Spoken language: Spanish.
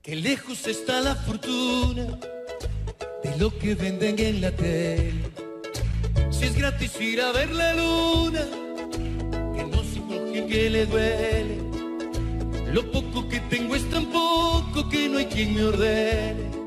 Que lejos está la fortuna de lo que venden en la tele. Si es gratis ir a ver la luna, que no se enoje, que le duele. Lo poco que tengo es tan poco que no hay quien me ordene.